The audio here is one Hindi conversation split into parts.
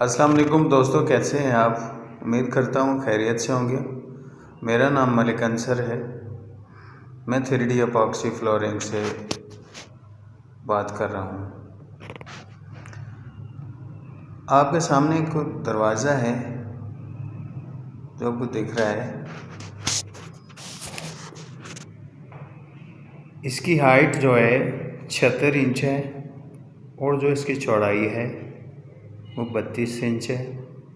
अस्सलाम वालेकुम दोस्तों, कैसे हैं आप। उम्मीद करता हूँ खैरियत से होंगे। मेरा नाम मलिक अंसर है। मैं 3D एपॉक्सी फ्लोरिंग से बात कर रहा हूँ। आपके सामने एक दरवाज़ा है जो आपको दिख रहा है। इसकी हाइट जो है 76 इंच है और जो इसकी चौड़ाई है वो 32 इंच है।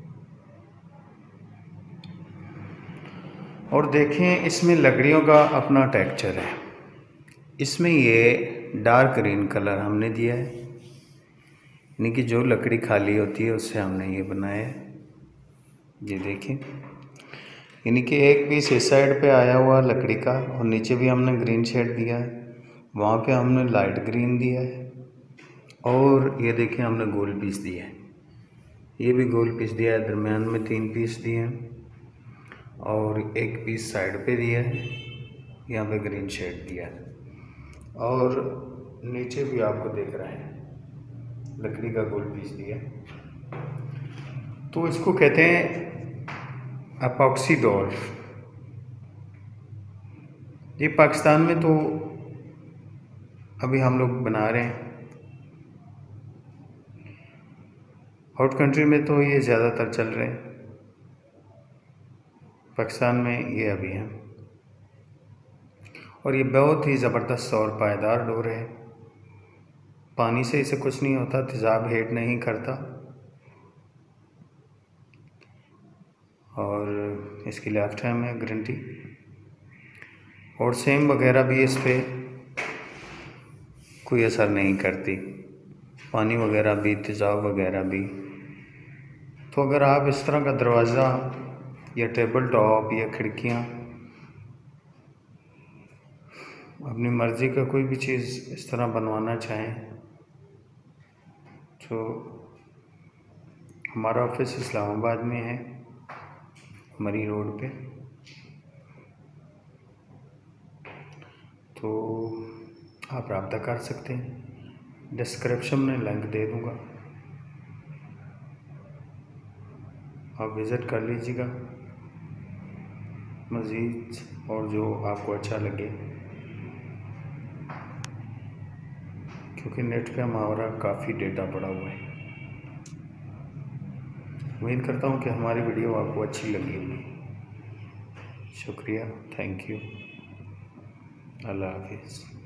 और देखें, इसमें लकड़ियों का अपना टेक्सचर है। इसमें ये डार्क ग्रीन कलर हमने दिया है, यानी कि जो लकड़ी खाली होती है उससे हमने ये बनाया है। ये देखें, यानी कि एक पीस इस साइड पे आया हुआ लकड़ी का और नीचे भी हमने ग्रीन शेड दिया है, वहाँ पे हमने लाइट ग्रीन दिया है। और ये देखें, हमने गोल पीस दिया है, ये भी गोल पीस दिया है। दरमियान में 3 पीस दिए हैं और एक पीस साइड पे दिया है, यहाँ पे ग्रीन शेड दिया है। और नीचे भी आपको देख रहे हैं लकड़ी का गोल पीस दिया है। तो इसको कहते हैं एपॉक्सी डोर। ये पाकिस्तान में तो अभी हम लोग बना रहे हैं, आउट कंट्री में तो ये ज़्यादातर चल रहे हैं, पाकिस्तान में ये अभी हैं। और ये बहुत ही ज़बरदस्त और पायदार डोर है। पानी से इसे कुछ नहीं होता, तेज़ाब हेट नहीं करता। और इसकी लाइफ टाइम है गारंटी। और सेम वगैरह भी इस पर कोई असर नहीं करती, पानी वगैरह भी, तेज़ाब वगैरह भी। तो अगर आप इस तरह का दरवाज़ा या टेबल टॉप या खिड़कियाँ, अपनी मर्ज़ी का कोई भी चीज़ इस तरह बनवाना चाहें तो हमारा ऑफिस इस्लामाबाद में है, मरी रोड पे। तो आप रब्ता कर सकते हैं, डिस्क्रिप्शन में लिंक दे दूँगा, आप विज़िट कर लीजिएगा मज़ीद। और जो आपको अच्छा लगे, क्योंकि नेट पे हमारा काफ़ी डेटा पड़ा हुआ है। उम्मीद करता हूँ कि हमारी वीडियो आपको अच्छी लगी होगी। शुक्रिया, थैंक यू, अल्लाह हाफिज़।